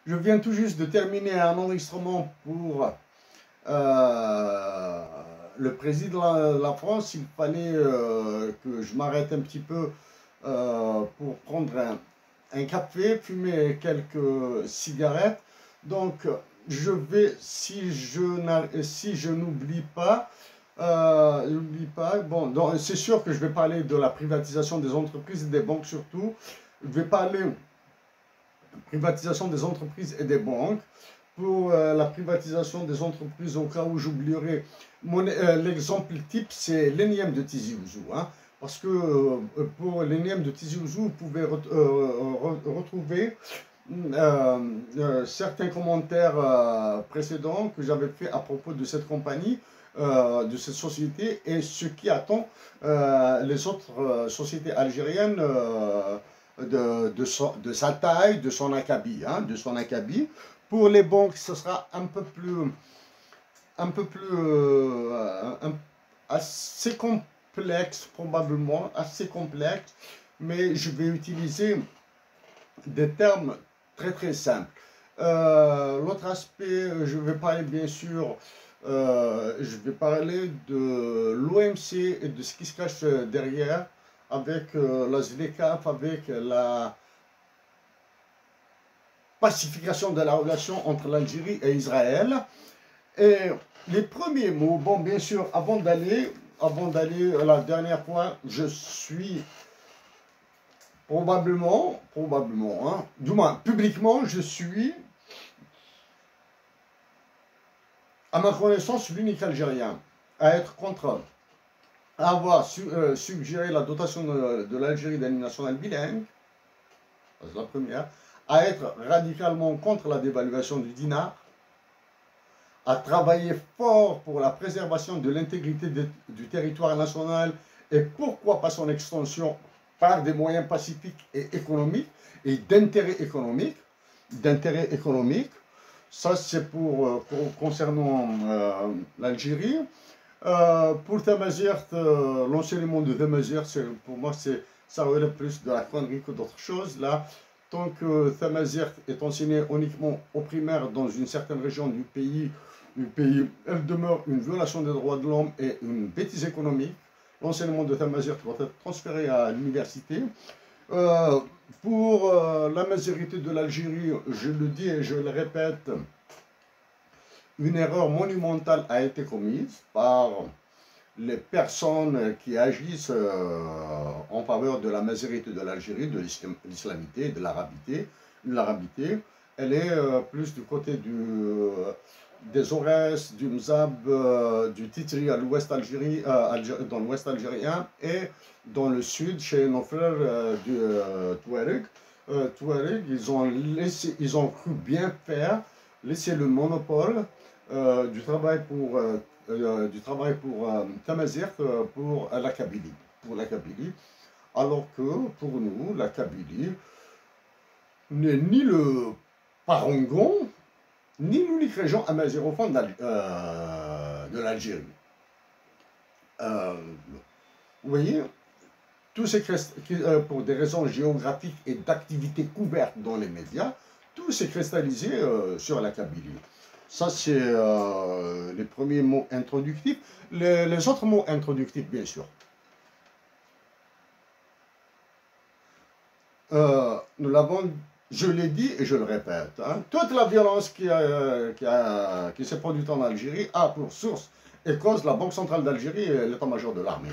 Je viens tout juste de terminer un enregistrement pour le président de la France. Il fallait que je m'arrête un petit peu pour prendre un café, fumer quelques cigarettes. Donc, je vais, si je n'oublie pas, bon, c'est sûr que je vais parler de la privatisation des entreprises et des banques surtout. Je vais parler privatisation des entreprises et des banques. Pour la privatisation des entreprises, au cas où j'oublierai, l'exemple type, c'est l'ENIEM de Tizi Ouzou. Hein, parce que pour l'ENIEM de Tizi Ouzou, vous pouvez retrouver certains commentaires précédents que j'avais fait à propos de cette compagnie, de cette société, et ce qui attend les autres sociétés algériennes de sa taille, de son acabit. Hein, de son acabit. Pour les banques, ce sera un peu plus assez complexe, probablement, assez complexe, mais je vais utiliser des termes très très simples. L'autre aspect, je vais parler bien sûr, je vais parler de l'OMC et de ce qui se cache derrière, avec la ZLECAf, avec la pacification de la relation entre l'Algérie et Israël. Et les premiers mots, bon, bien sûr, avant d'aller la dernière fois, je suis probablement, hein, du moins publiquement, je suis, à ma connaissance, l'unique Algérien à être contre, à avoir suggéré la dotation de l'Algérie d'un national bilingue, c'est la première, à être radicalement contre la dévaluation du dinar, à travailler fort pour la préservation de l'intégrité du territoire national et pourquoi pas son extension par des moyens pacifiques et économiques et d'intérêt économique. Ça, c'est concernant l'Algérie. Pour Tamazight, l'enseignement de Tamazight, pour moi, ça relève plus de la connerie que d'autres choses. Là, tant que Tamazight est enseigné uniquement au primaire dans une certaine région du pays, elle demeure une violation des droits de l'homme et une bêtise économique. L'enseignement de Tamazight doit être transféré à l'université. Pour la majorité de l'Algérie, je le dis et je le répète, une erreur monumentale a été commise par les personnes qui agissent en faveur de la majorité de l'Algérie, de l'islamité, de l'arabité. L'arabité, elle est plus du côté des Aurès, du Mzab, du Titri à l'ouest dans l'ouest algérien et dans le sud chez nos frères du Touareg. Ils ont cru bien faire, laisser le monopole du travail pour Tamazight pour la Kabylie. Alors que pour nous, la Kabylie n'est ni le parangon, ni l'unique région amazighophone de l'Algérie. Vous voyez, pour des raisons géographiques et d'activités couvertes dans les médias, tout s'est cristallisé sur la Kabylie. Ça, c'est les premiers mots introductifs. Les autres mots introductifs, bien sûr. Nous l'avons, je l'ai dit et je le répète, hein, toute la violence qui s'est produite en Algérie a pour source et cause la Banque centrale d'Algérie et l'état-major de l'armée.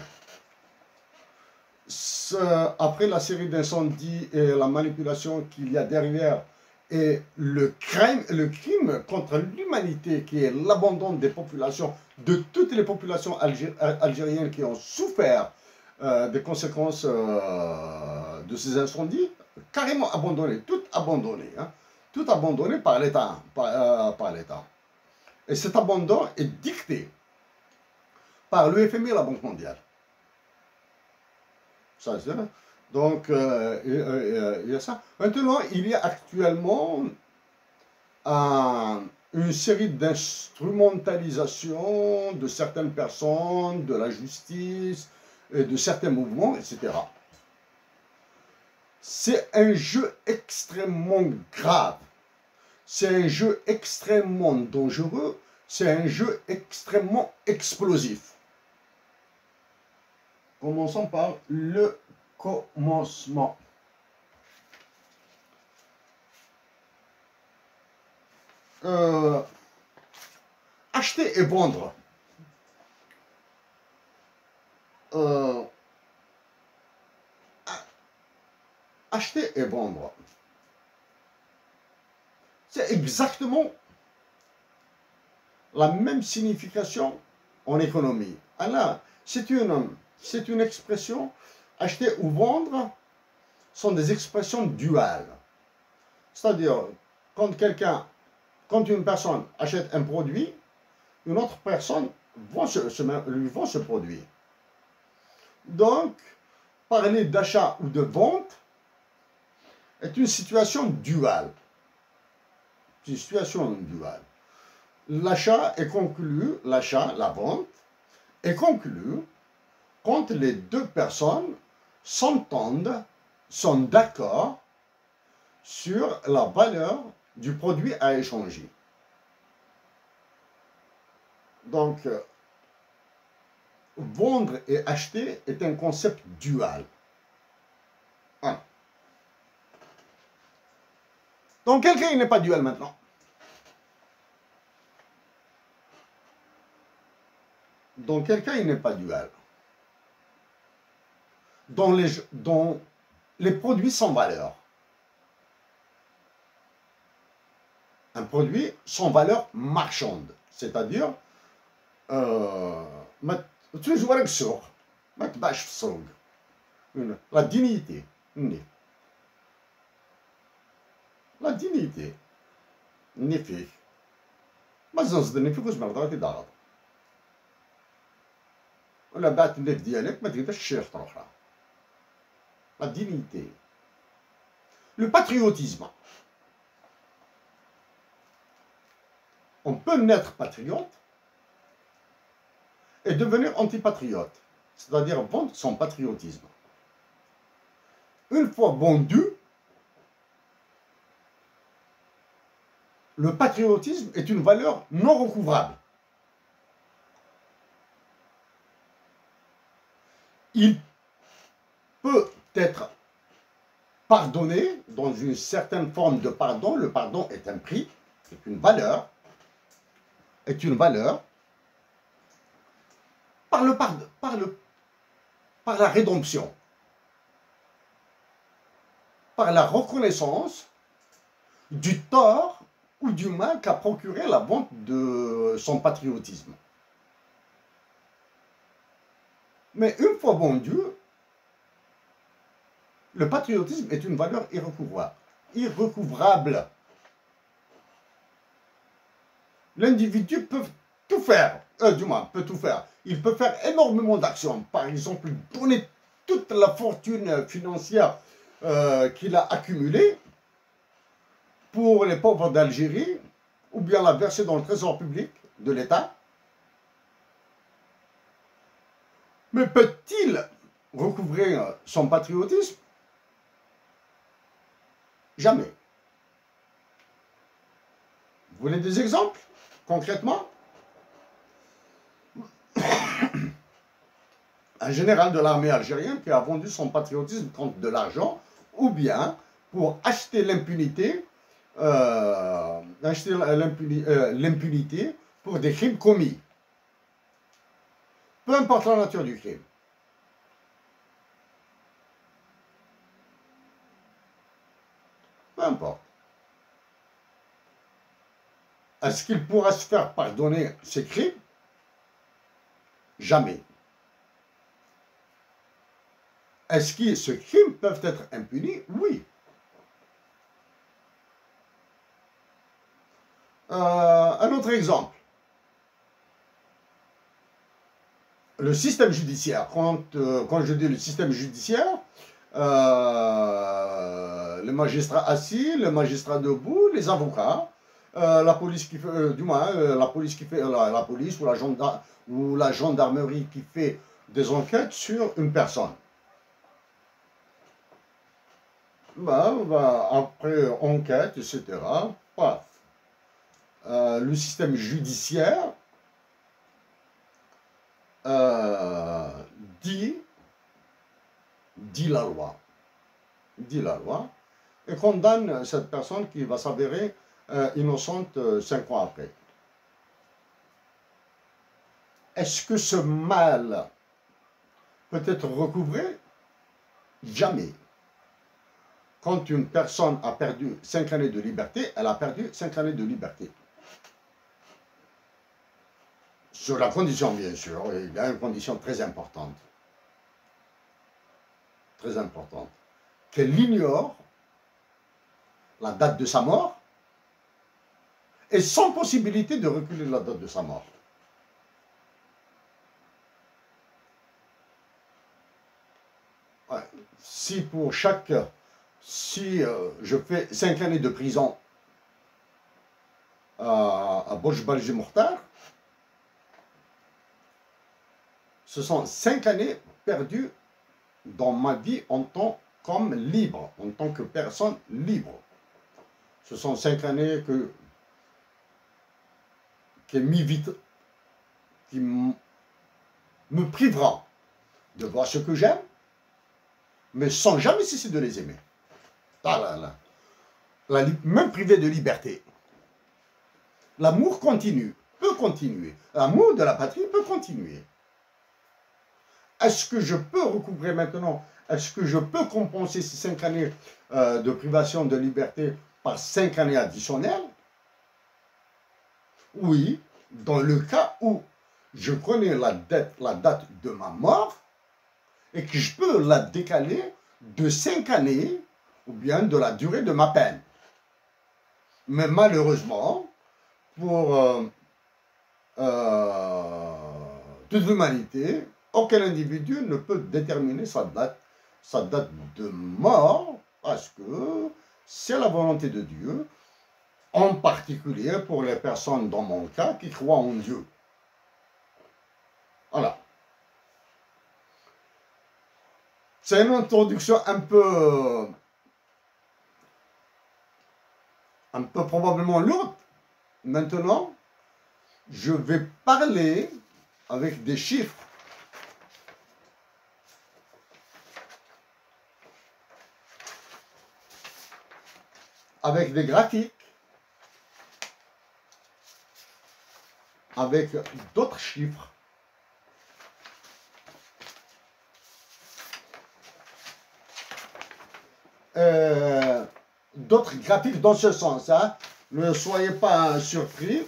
Après la série d'incendies et la manipulation qu'il y a derrière, et le crime contre l'humanité qui est l'abandon des populations, de toutes les populations algériennes qui ont souffert des conséquences de ces incendies, carrément abandonné, tout abandonné, hein, tout abandonné par l'État. Et cet abandon est dicté par le FMI et la Banque mondiale. Ça, donc, il y a ça. Maintenant, il y a actuellement une série d'instrumentalisations de certaines personnes, de la justice, et de certains mouvements, etc. C'est un jeu extrêmement grave. c'est un jeu extrêmement dangereux, c'est un jeu extrêmement explosif. Commençons par le commencement. Acheter et vendre. Acheter et vendre. C'est exactement la même signification en économie. Alors, c'est une expression, acheter ou vendre sont des expressions duales. C'est-à-dire, quand une personne achète un produit, une autre personne lui vend ce produit. Donc, parler d'achat ou de vente est une situation duale. C'est une situation duale. L'achat est conclu, la vente, est conclu quand les deux personnes s'entendent, sont d'accord sur la valeur du produit à échanger. Donc, vendre et acheter est un concept dual. Voilà. Dans quel cas il n'est pas dual maintenant? Dans quel cas il n'est pas dual? Dans les produits sans valeur. Un produit sans valeur marchande, c'est-à-dire la dignité. La dignité. نفيك ما تزنزدني فيك وزمر ضربتي ضغط ولا بعت النيف ديالك ما تقدرش تشري خطره اخرى. La dignité. Le patriotisme. On peut naître patriote et devenir antipatriote, c'est-à-dire vendre son patriotisme. Une fois vendu, le patriotisme est une valeur non recouvrable. Il peut être pardonné dans une certaine forme de pardon. Le pardon est un prix, est une valeur, par la rédemption, par la reconnaissance du tort ou du mal qu'a procuré la vente de son patriotisme. Mais une fois vendu, le patriotisme est une valeur irrecouvrable. L'individu peut tout faire, peut tout faire. Il peut faire énormément d'actions. Par exemple, donner toute la fortune financière qu'il a accumulée pour les pauvres d'Algérie, ou bien la verser dans le trésor public de l'État. Mais peut-il recouvrer son patriotisme? Jamais. Vous voulez des exemples, concrètement? Un général de l'armée algérienne qui a vendu son patriotisme contre de l'argent, ou bien pour acheter l'impunité, pour des crimes commis. Peu importe la nature du crime. Peu importe. Est-ce qu'il pourra se faire pardonner ces crimes? Jamais. Est-ce que ces crimes peuvent être impunis? Oui. Un autre exemple. Le système judiciaire. Quand je dis le système judiciaire, les magistrats assis, les magistrats debout, les avocats, la police qui fait, la police qui fait, la police ou la gendarmerie qui fait des enquêtes sur une personne. Après enquête, etc., paf, le système judiciaire dit la loi. Dit la loi et condamne cette personne qui va s'avérer innocente 5 ans après. Est-ce que ce mal peut être recouvré? Jamais. Quand une personne a perdu 5 années de liberté, elle a perdu 5 années de liberté. Sur la condition, bien sûr, il y a une condition très importante. Très importante. Qu'elle ignore la date de sa mort et sans possibilité de reculer la date de sa mort. Ouais. Si pour chaque... Si je fais 5 années de prison à Bojbalji-Mokhtar, ce sont 5 années perdues dans ma vie en tant qu'homme libre, en tant que personne libre. Ce sont 5 années qui me privera de voir ce que j'aime, mais sans jamais cesser de les aimer. Ah là là. Même privé de liberté. L'amour continue, peut continuer. L'amour de la patrie peut continuer. Est-ce que je peux recouvrer maintenant, est-ce que je peux compenser ces 5 années de privation de liberté par 5 années additionnelles? Oui, dans le cas où je connais la date de ma mort et que je peux la décaler de 5 années ou bien de la durée de ma peine. Mais malheureusement, pour toute l'humanité, aucun individu ne peut déterminer sa date de mort parce que c'est la volonté de Dieu, en particulier pour les personnes, dans mon cas, qui croient en Dieu. Voilà. C'est une introduction un peu probablement lourde. Maintenant, je vais parler avec des chiffres. Avec des graphiques. Avec d'autres chiffres. D'autres graphiques dans ce sens. Hein. Ne soyez pas surpris.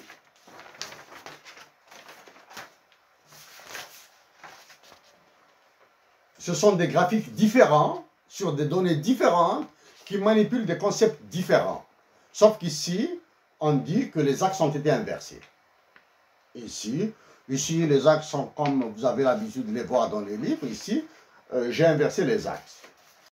Ce sont des graphiques différents, sur des données différentes, qui manipulent des concepts différents. Sauf qu'ici, on dit que les axes ont été inversés. Ici, les axes sont comme vous avez l'habitude de les voir dans les livres. Ici, j'ai inversé les axes.